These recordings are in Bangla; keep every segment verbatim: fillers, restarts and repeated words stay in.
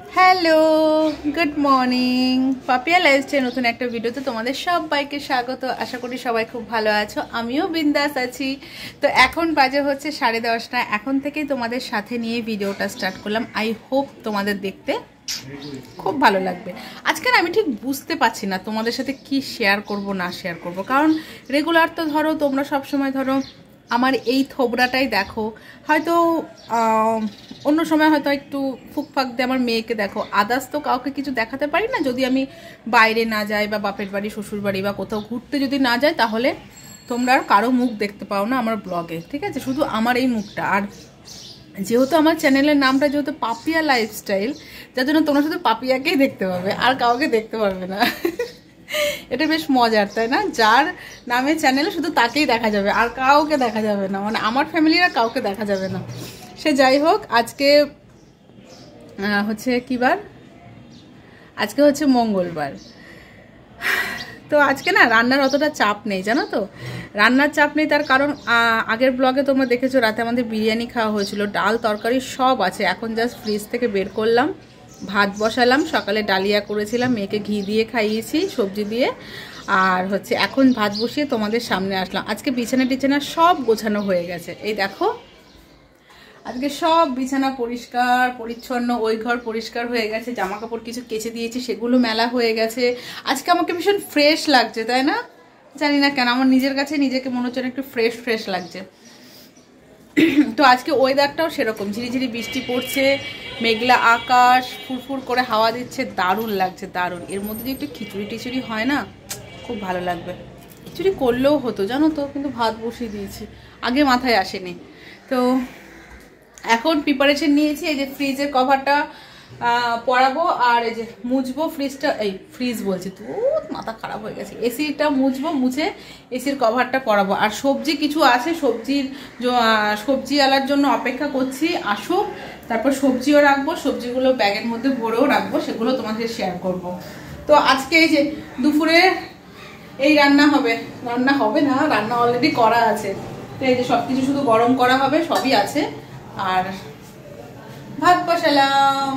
Hello, good morning. Papiya lifestyle নতুন একটা ভিডিওতে তোমাদের সবাইকে স্বাগত। আশা করি সবাই খুব ভালো আছো, আমিও বিন্দাস আছি। তো এখন বাজে হচ্ছে সাড়ে দশটা। এখন থেকেই তোমাদের সাথে নিয়ে ভিডিওটা স্টার্ট করলাম। আই হোপ তোমাদের দেখতে খুব ভালো লাগবে। আজকে আমি ঠিক বুঝতে পারছি না তোমাদের সাথে কি শেয়ার করব না শেয়ার করব, কারণ রেগুলার তো ধরো তোমরা সবসময় ধরো আমার এই থোবরাটাই দেখো, হয়তো অন্য সময় হয়তো একটু ফুকফাক দিয়ে আমার মেয়েকে দেখো, আদার্স তো কাউকে কিছু দেখাতে পারি না। যদি আমি বাইরে না যাই বা বাপের বাড়ি শ্বশুর বাড়ি বা কোথাও ঘুরতে যদি না যাই, তাহলে তোমরা আর কারো মুখ দেখতে পাও না আমার ব্লগে, ঠিক আছে? শুধু আমার এই মুখটা। আর যেহেতু আমার চ্যানেলের নামটা যেহেতু পাপিয়া লাইফস্টাইল, যার জন্য তোমরা শুধু পাপিয়াকেই দেখতে পাবে, আর কাউকে দেখতে পারবে না। এটা বেশ মজার, তাই না? যার নামে চ্যানেলে শুধু তাকেই দেখা যাবে, আর কাউকে দেখা যাবে না, মানে আমার ফ্যামিলির আর কাউকে দেখা যাবে না। সে যাই হোক, আজকে হচ্ছে কি বার? আজকে হচ্ছে মঙ্গলবার। তো আজকে না রান্নার অতটা চাপ নেই, জানো তো? রান্নার চাপ নেই তার কারণ আগের ব্লগে তোমরা দেখেছো রাতে আমাদের বিরিয়ানি খাওয়া হয়েছিল, ডাল তরকারি সব আছে। এখন জাস্ট ফ্রিজ থেকে বের করলাম, ভাত বসালাম, সকালে ডালিয়া করেছিলাম, মেয়েকে ঘি দিয়ে খাইয়েছি সবজি দিয়ে, আর হচ্ছে এখন ভাত বসিয়ে তোমাদের সামনে আসলাম। আজকে বিছানা টিছানা সব গোছানো হয়ে গেছে, এই দেখো আজকে সব বিছানা পরিষ্কার পরিচ্ছন্ন, ওই ঘর পরিষ্কার হয়ে গেছে, জামা কাপড় কিছু কেচে দিয়েছি, সেগুলো মেলা হয়ে গেছে। আজকে আমাকে ভীষণ ফ্রেশ লাগছে, তাই না? জানি না কেন আমার নিজের কাছে নিজেকে মনে হচ্ছে একটু ফ্রেশ ফ্রেশ লাগছে। তো আজকে ওয়েদারটাও সেরকম, ঝিরিঝিরি বৃষ্টি পড়ছে, মেঘলা আকাশ, ফুরফুর করে হাওয়া দিচ্ছে, দারুণ লাগছে, দারুণ। এর মধ্যে যে একটু খিচুড়ি টিচুড়ি হয় না, খুব ভালো লাগবে। খিচুড়ি করলেও হতো জানো তো, কিন্তু ভাত বসিয়ে দিয়েছি, আগে মাথায় আসেনি। তো এখন প্রিপারেশন নিয়েছি, এই যে ফ্রিজের কভারটা পরাবো, আর এই যে মুছবো ফ্রিজটা, এই ফ্রিজ বলছি তো মাথা খারাপ হয়ে গেছে, এসিটা মুছবো, মুছে এসির কভারটা পরাবো। আর সবজি কিছু আছে, সবজির সবজি আলার জন্য অপেক্ষা করছি, আসুক, তারপর সবজিও রাখবো, সবজিগুলো ব্যাগের মধ্যে ভরেও রাখবো, সেগুলো তোমাদের শেয়ার করব। তো আজকে এই যে দুপুরে এই রান্না হবে, রান্না হবে না, রান্না অলরেডি করা আছে। তো এই যে সব কিছু শুধু গরম করা হবে, সবই আছে। আর ভাত বসালাম,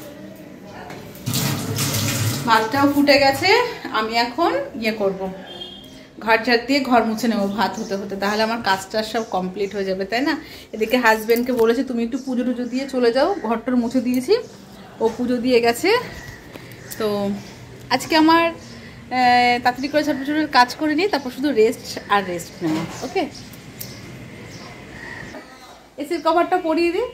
ভাতটাও ফুটে গেছে। আমি এখন ইয়ে করব, ঘর ঝাড় দিয়ে ঘর মুছে নেবো ভাত হতে হতে, তাহলে আমার কাজটা সব কমপ্লিট হয়ে যাবে, তাই না? এদিকে হাজব্যান্ডকে বলেছি তুমি একটু পুজো টুজো দিয়ে চলে যাও, ঘরটার মুছে দিয়েছি, ও পুজো দিয়ে গেছে। তো আজকে আমার তাড়াতাড়ি করে ছোটো ছোটো কাজ করে নিই, তারপর শুধু রেস্ট আর রেস্ট নেব। ওকে, এসির কভারটা পরিয়ে দিই।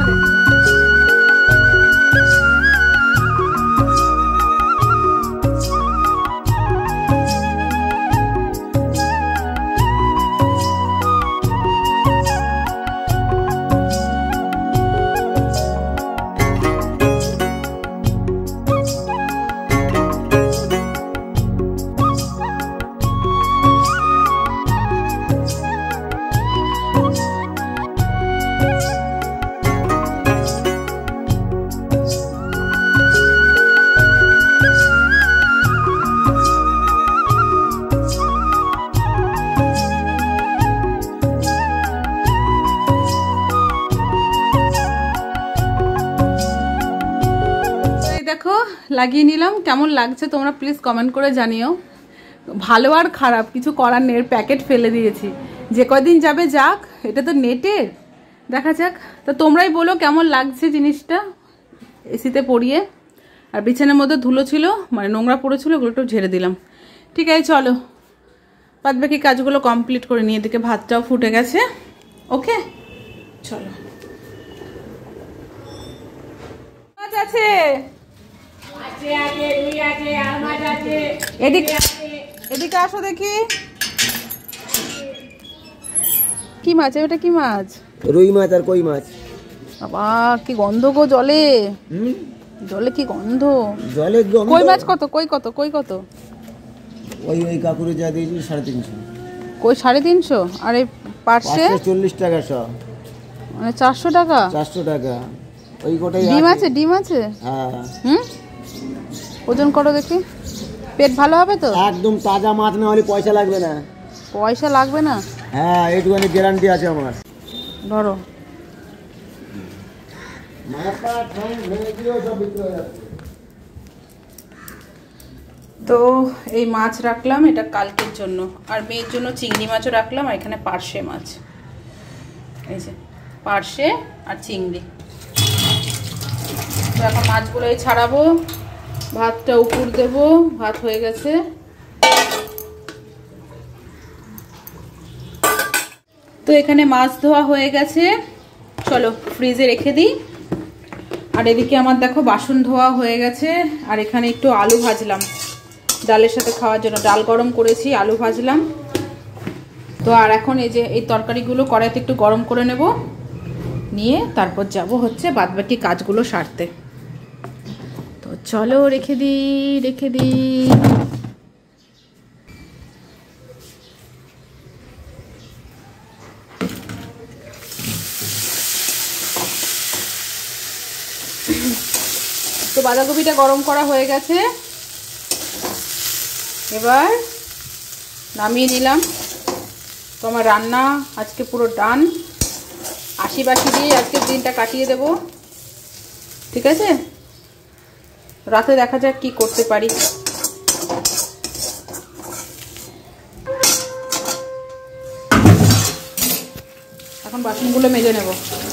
দেখো লাগিয়ে নিলাম, কেমন লাগছে তোমরা প্লিজ কমেন্ট করে জানিও। ভালো আর খারাপ কিছু করার নেই, প্যাকেট ফেলে দিয়েছি, যে কয়দিন যাবে যাক, এটা তো নেটের, দেখা যাক। তো তোমরাই বলো কেমন লাগছে জিনিসটা এসিতে পরিয়ে। আর বিছানার মধ্যে ধুলো ছিল, মানে নোংরা পড়েছিল, ওগুলো একটু ঝেড়ে দিলাম। ঠিক আছে, চলো বাদ বাকি কাজগুলো কমপ্লিট করে নিয়ে, এদিকে ভাতটাও ফুটে গেছে। ওকে চলো। মাছ আছে, এদিকে এদিকে আসো দেখি, কি মাছ এটা? কি মাছ? রুই মাছ আর কই মাছ। বাবা কি গন্ধ গো জলে, জলে কি গন্ধ, জলে গন্ধ। কই মাছ কত? কই কত? কই কত? ওই ওই কাকুরে যা দিয়েছি সাড়ে তিনশো। কই সাড়ে তিনশো? আর এই পার্শে চল্লিশ টাকা সব, মানে চারশো টাকা। চারশো টাকা ওই গোটাই। ডিম আছে? ডিম আছে? হ্যাঁ। হুম, ওজন করো দেখি, পেট ভালো হবে তো? একদম তাজা মাছ না হলে পয়সা লাগবে না। পয়সা লাগবে না? হ্যাঁ, এইটুখানি গ্যারান্টি আছে আমার। ধরো, তো এই মাছ রাখলাম, এটা কালকের জন্য, আর মেয়ের জন্য চিংড়ি মাছও রাখলাম, আর এখানে পার্শে মাছ, এই যে পার্শে আর চিংড়ি। তো এখন মাছগুলোই ছাড়াবো, ভাতটা উপর দেবো, ভাত হয়ে গেছে। তো এখানে মাছ ধোয়া হয়ে গেছে, চলো ফ্রিজে রেখে দিই। আর এদিকে আমার দেখো বাসন ধোয়া হয়ে গেছে, আর এখানে একটু আলু ভাজলাম ডালের সাথে খাওয়ার জন্য, ডাল গরম করেছি, আলু ভাজলাম। তো আর এখন এই যে এই তরকারিগুলো কড়াইতে একটু গরম করে নেব, নিয়ে তারপর যাব হচ্ছে বাদবাকি কাজগুলো সারতে। তো চলো রেখে দিই রেখে দিই তো বাঁধাকপিটা গরম করা হয়ে গেছে, এবার নামিয়ে নিলাম। তো আমার রান্না আজকে পুরো ডান, আশি বাসি দিয়ে আজকের দিনটা কাটিয়ে দেব, ঠিক আছে? রাতে দেখা যাক কি করতে পারি। এখন বাসনগুলো মেজে নেব।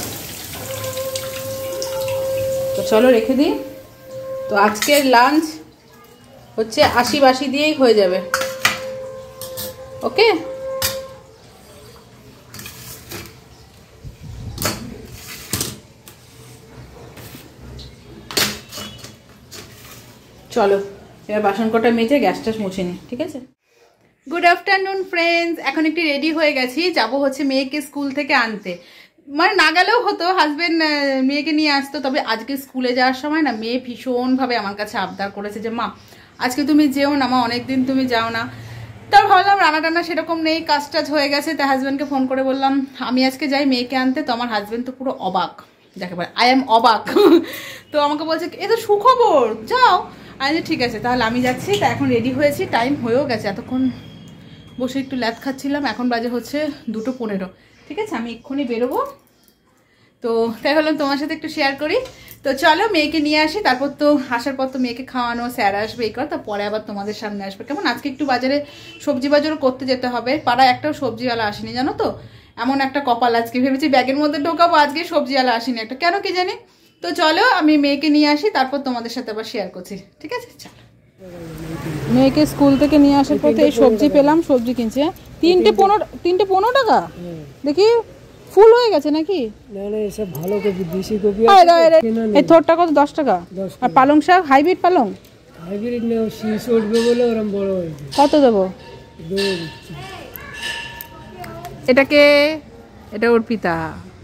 তো চলো রেখে দিই। তো আজকের লাঞ্চ হচ্ছে আশি বাসি দিয়েই হয়ে যাবে, ওকে? চলো এবার বাসন কটা মেজে গ্যাসটা মুছে নিই, ঠিক আছে? গুড আফটারনুন ফ্রেন্ডস, এখন একটু রেডি হয়ে গেছি, যাব হচ্ছে মেয়েকে স্কুল থেকে আনতে। মানে না গেলেও হতো, হাজবেন্ড মেয়েকে নিয়ে আসতো, তবে আজকে স্কুলে যাওয়ার সময় না মেয়ে ভীষণভাবে আমার কাছে আবদার করেছে যে মা আজকে তুমি যেও না, মা অনেকদিন তুমি যাও না। তার ভাবলাম রান্না টান্না সেরকম নেই, কাজ টাজ হয়ে গেছে, তাই হাজব্যান্ডকে ফোন করে বললাম আমি আজকে যাই মেয়েকে আনতে। তো আমার হাজব্যান্ড তো পুরো অবাক, যাকে বলে আই এম অবাক। তো আমাকে বলছে এ তো সুখবর, যাও। আমি ঠিক আছে তাহলে আমি যাচ্ছি। তা এখন রেডি হয়েছি, টাইম হয়েও গেছে, এতক্ষণ বসে একটু ল্যাদ খাচ্ছিলাম, এখন বাজে হচ্ছে দুটো পনেরো, ঠিক আছে? আমি এক্ষুনি বেরোবো। তো তাই ভাবলাম তোমার সাথে একটু শেয়ার করি। তো চলো মেয়েকে নিয়ে আসি, তারপর তো আসার পর তো মেয়েকে খাওয়ানো, স্যার আসবে, এই কর, তারপরে আবার তোমাদের সামনে আসবে, কেমন? আজকে একটু বাজারে সবজি বাজারও করতে যেতে হবে, পাড়ায় একটাও সবজিওয়ালা আসেনি, জানো তো? এমন একটা কপাল, আজকে ভেবেছি ব্যাগের মধ্যে ঢোকাবো, আজকে সবজিওয়ালা আসেনি একটা, কেন কি জানি। তো চলো আমি মেয়েকে নিয়ে আসি, তারপর তোমাদের সাথে আবার শেয়ার করছি, ঠিক আছে? চলো। মেয়েকে স্কুল থেকে নিয়ে আসার পথে এই সবজি পেলাম, সবজি কিনছে তিনটে পনেরো, তিনটে পনেরো টাকা, দেখি ফুল হয়ে গেছে নাকি? না না এসব ভালো কপি, দেশি কপি। এই থোরটা কত? দশ টাকা। আর পালং শাক হাইব্রিড পালং? হাইব্রিড না, শীষ উঠবে বলে ওরকম বড় হয়েছে। কত দেবো? এটাকে, এটা অর্পিতা,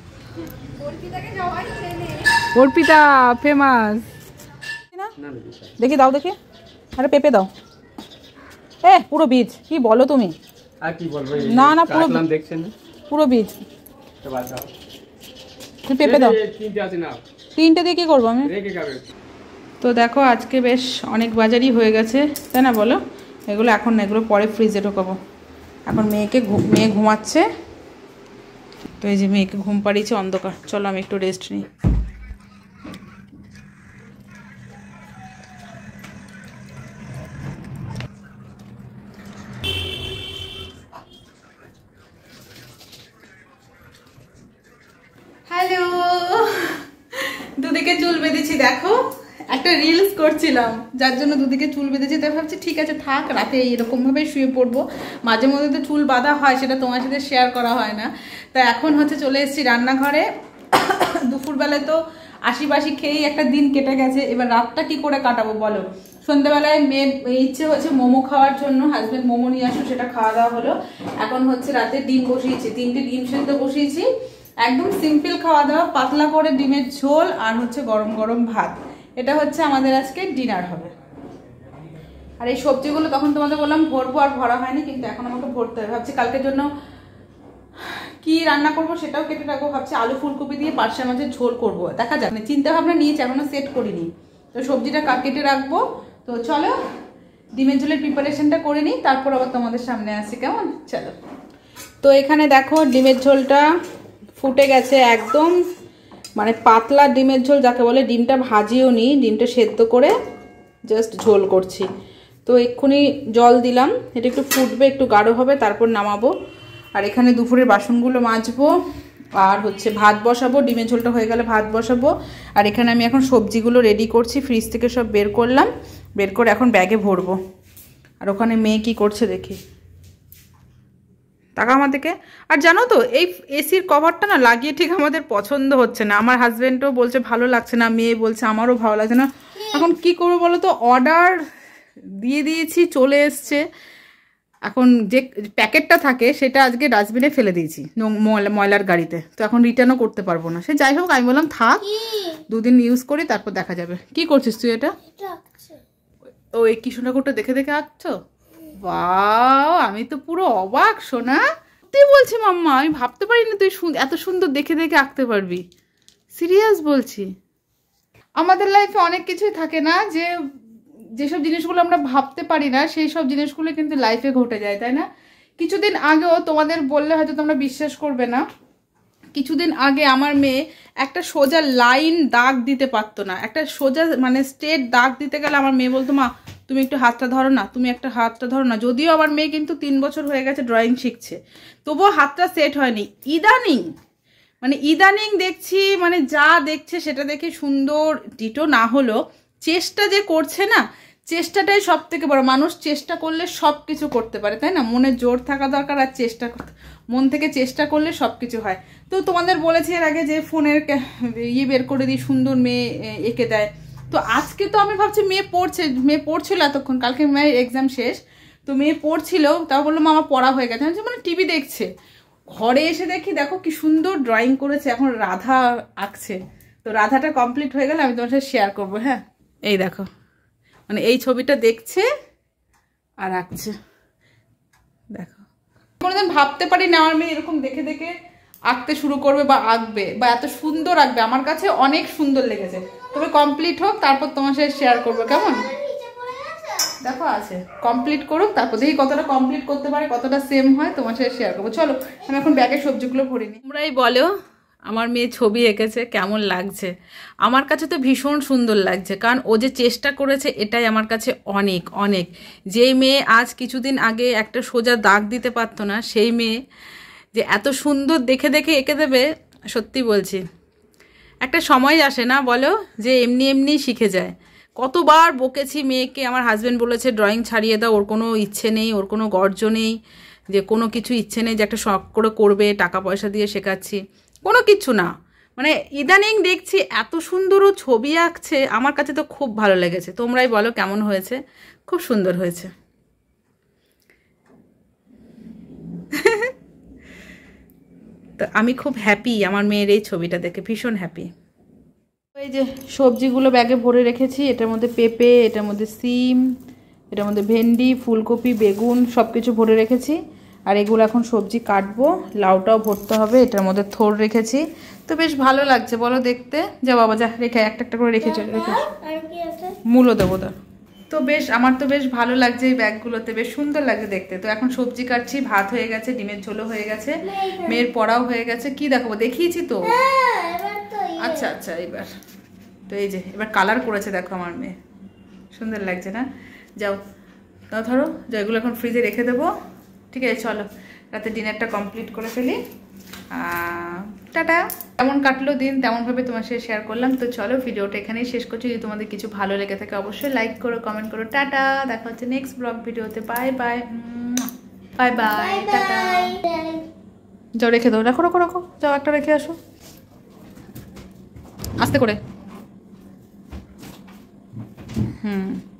অর্পিতা ফেমাস। দেখি দাও দেখি, আরে পেঁপে দাও। এ পুরো বীজ, কি বলো তুমি? আর কি বলবো, না না পুরো দেখছেন পুরো বীজ। তো বাদ দাও, তুমি পেঁপে দাও। তিনটে আছে না, তিনটে দিয়ে কি করবো আমি? রেখে খাবে। তো দেখো আজকে বেশ অনেক বাজারই হয়ে গেছে, তাই না বলো? এগুলো এখন না, এগুলো পরে ফ্রিজে ঢোকাবো। এখন মেয়েকে মেয়ে ঘুমাচ্ছে, তো এই যে মেয়েকে ঘুম পাড়িয়েছে অন্ধকার। চলো আমি একটু রেস্ট নিই। হ্যালো, দুদিকে চুল বেঁধেছি, দেখো একটা রিলস করছিলাম যার জন্য দুদিকে চুল বেঁধেছি, তাই ভাবছি ঠিক আছে থাক, রাতে এইরকম ভাবে শুয়ে পড়বো। মাঝে মধ্যে তো চুল বাঁধা হয়, সেটা তোমার সাথে শেয়ার করা হয় না। তা এখন হচ্ছে চলে এসেছি রান্নাঘরে। দুপুরবেলায় তো আশি বাসি খেয়েই একটা দিন কেটে গেছে, এবার রাতটা কি করে কাটাবো বলো? সন্ধ্যাবেলায় মেয়ের ইচ্ছে হচ্ছে মোমো খাওয়ার জন্য, হাজব্যান্ড মোমো নিয়ে আসো, সেটা খাওয়া দাওয়া হলো। এখন হচ্ছে রাতে ডিম বসিয়েছি, তিনটে ডিম সেদ্ধ বসিয়েছি, একদম সিম্পল খাওয়া দাওয়া, পাতলা করে ডিমের ঝোল আর হচ্ছে গরম গরম ভাত। এটা হচ্ছে আমাদের আজকে ডিনার হবে। আর এই সবজিগুলো তখন তোমাদের বললাম ভরবো, আর ভরা হয়নি, কিন্তু এখন আমাকে ভরতে হবে। ভাবছি কালকের জন্য কি রান্না করব সেটাও কেটে রাখবো, ভাবছি আলু ফুলকপি দিয়ে পার্শে মাছের ঝোল করবো, দেখা যাক, চিন্তা ভাবনা নিয়েছি, এখনো সেট করিনি। তো সবজিটা কেটে রাখবো। তো চলো ডিমের ঝোলের প্রিপারেশনটা করে নিই, তারপর আবার তোমাদের সামনে আসি, কেমন? চলো। তো এখানে দেখো ডিমের ঝোলটা ফুটে গেছে একদম, মানে পাতলা ডিমের ঝোল যাকে বলে, ডিমটা ভাজিও নি, ডিমটা সেদ্ধ করে জাস্ট ঝোল করছি। তো এক্ষুনি জল দিলাম, এটা একটু ফুটবে, একটু গাঢ় হবে, তারপর নামাবো। আর এখানে দুপুরের বাসনগুলো মাজবো, আর হচ্ছে ভাত বসাবো, ডিমের ঝোলটা হয়ে গেলে ভাত বসাবো। আর এখানে আমি এখন সবজিগুলো রেডি করছি, ফ্রিজ থেকে সব বের করলাম, বের করে এখন ব্যাগে ভরবো। আর ওখানে মেয়ে কি করছে দেখি, টাকা আমার দিকে। আর জানো তো এই এসির কভারটা না লাগিয়ে ঠিক আমাদের পছন্দ হচ্ছে না, আমার হাজব্যান্ডও বলছে ভালো লাগছে না, মেয়ে বলছে আমারও ভালো লাগছে না। এখন কি করবো বলো তো, অর্ডার দিয়ে দিয়েছি, চলে এসছে। এখন যে প্যাকেটটা থাকে সেটা আজকে ডাস্টবিনে ফেলে দিয়েছি ময়লার গাড়িতে, তো এখন রিটার্নও করতে পারবো না। সে যাই হোক, আমি বললাম থাক দুদিন ইউজ করি, তারপর দেখা যাবে। কি করছিস তুই এটা? ও এই কৃষ্ণ ঠাকুরটা দেখে দেখে আঁকছো? বাও, আমি তো পুরো অবাক সোনা, তুই বলছি মাম্মা, আমি ভাবতে পারিনি তুই এত সুন্দর দেখে দেখে আঁকতে পারবি, সিরিয়াস বলছি। আমাদের লাইফে অনেক কিছুই থাকে না, যে যেসব জিনিসগুলো আমরা ভাবতে পারি না সেই সব জিনিসগুলো কিন্তু লাইফে ঘটে যায়, তাই না? কিছুদিন আগেও তোমাদের বললে হয়তো তোমরা বিশ্বাস করবে না, কিছুদিন আগে আমার মেয়ে একটা সোজা লাইন দাগ দিতে পারতো না, একটা সোজা মানে স্ট্রেট দাগ দিতে গেলে আমার মেয়ে বলতো মা তুমি একটু হাতটা ধরো না, তুমি একটা হাতটা ধরো না। যদিও আমার মেয়ে কিন্তু তিন বছর হয়ে গেছে ড্রয়িং শিখছে, তবুও হাতটা সেট হয়নি। ইদানিং মানে ইদানিং দেখছি, মানে যা দেখছে সেটা দেখে সুন্দর, ডিটো না হলো চেষ্টা যে করছে না, চেষ্টাটাই সব থেকে বড়। মানুষ চেষ্টা করলে সব কিছু করতে পারে, তাই না? মনে জোর থাকা দরকার, আর চেষ্টা করতে, মন থেকে চেষ্টা করলে সব কিছু হয়। তো তোমাদের বলেছি এর আগে যে ফোনের ইয়ে বের করে দিই, সুন্দর মেয়ে এঁকে দেয়। তো আজকে তো আমি ভাবছি মেয়ে পড়ছে, মেয়ে পড়ছিল এতক্ষণ, কালকে মেয়ের এক্সাম শেষ, তো মেয়ে পড়ছিল, তাও বললো মা আমার পড়া হয়ে গেছে, মানে টিভি দেখছে। ঘরে এসে দেখি দেখো কি সুন্দর ড্রয়িং করেছে, এখন রাধা আঁকছে। তো রাধাটা কমপ্লিট হয়ে গেলে আমি তোমার সাথে শেয়ার করবো। হ্যাঁ, এই দেখো, মানে এই ছবিটা দেখছে আর আঁকছে, দেখো। কোনোদিন ভাবতে পারি না আমার মেয়ে এরকম দেখে দেখে আঁকতে শুরু করবে বা আঁকবে বা এত সুন্দর আঁকবে, আমার কাছে অনেক সুন্দর লেগেছে। তবে কমপ্লিট হোক, তারপর তোমার সাথে শেয়ার করবো, কেমন? দেখো আছে, কমপ্লিট করুক, তারপর দেখি কতটা কমপ্লিট করতে পারে, কতটা সেম হয়, তোমার সাথে শেয়ার করবো। চলো আমি এখন ব্যাগে সবজিগুলো ভরিনি। তোমরাই বলো আমার মেয়ে ছবি এঁকেছে কেমন লাগছে। আমার কাছে তো ভীষণ সুন্দর লাগছে, কারণ ও যে চেষ্টা করেছে এটাই আমার কাছে অনেক অনেক। যেই মেয়ে আজ কিছুদিন আগে একটা সোজা দাগ দিতে পারতো না, সেই মেয়ে যে এত সুন্দর দেখে দেখে এঁকে দেবে, সত্যি বলছি। একটা সময় আসে না বলো, যে এমনি এমনি শিখে যায়। কতবার বকেছি মেয়েকে, আমার হাজব্যান্ড বলেছে ড্রয়িং ছাড়িয়ে দাও, ওর কোনো ইচ্ছে নেই, ওর কোনো গর্জ নেই, যে কোনো কিছু ইচ্ছে নেই যে একটা শখ করে করবে, টাকা পয়সা দিয়ে শেখাচ্ছি, কোনো কিছু না। মানে ইদানিং দেখছি এত সুন্দরও ছবি আঁকছে, আমার কাছে তো খুব ভালো লেগেছে। তোমরাই বলো কেমন হয়েছে? খুব সুন্দর হয়েছে। তো আমি খুব হ্যাপি আমার মেয়ের এই ছবিটা দেখে, ভীষণ হ্যাপি। এই যে সবজিগুলো ব্যাগে ভরে রেখেছি, এটার মধ্যে পেঁপে, এটার মধ্যে সিম, এটার মধ্যে ভেন্ডি, ফুলকপি, বেগুন সব কিছু ভরে রেখেছি। আর এগুলো এখন সবজি কাটবো, লাউটাও ভরতে হবে, এটার মধ্যে থোড় রেখেছি। তো বেশ ভালো লাগছে বলো দেখতে। যা বাবা যা, রেখে একটা একটা করে রেখেছি, রেখে মূলও দেবো দা। তো বেশ, আমার তো বেশ ভালো লাগছে এই ব্যাগগুলোতে, বেশ সুন্দর লাগছে দেখতে। তো এখন সবজি কাটছি, ভাত হয়ে গেছে, ডিমের ঝোলও হয়ে গেছে, মেয়ের পড়াও হয়ে গেছে। কি দেখাবো, দেখিয়েছি তো। আচ্ছা আচ্ছা, এবার তো এই যে এবার কালার করেছে, দেখো আমার মেয়ে, সুন্দর লাগছে না? যাও তাও ধরো, যা এগুলো এখন ফ্রিজে রেখে দেবো। ঠিক আছে, চলো রাতে ডিনারটা কমপ্লিট করে ফেলি। টাটা। কেমন কাটলো দিন, তেমনভাবে তোমার সাথে শেয়ার করলাম। তো চলো ভিডিওটা এখানেই শেষ করছি। যদি তোমাদের কিছু ভালো লেগে থাকে অবশ্যই লাইক করো, কমেন্ট করো। টাটা, দেখা হচ্ছে নেক্সট ব্লগ ভিডিওতে। Bye bye, bye bye, tata. যাও রেখে দাও, রাখো রাখো রাখো, যাও একটা রেখে আসো আস্তে করে। হুম